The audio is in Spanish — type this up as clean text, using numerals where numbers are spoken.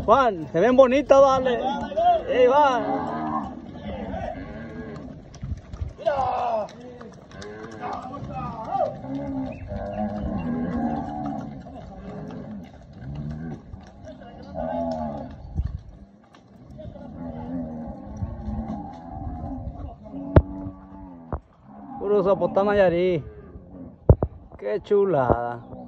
Juan, se ven bonitas, vale. Ahí va. Puro Zapotán Nayarit. Qué chulada.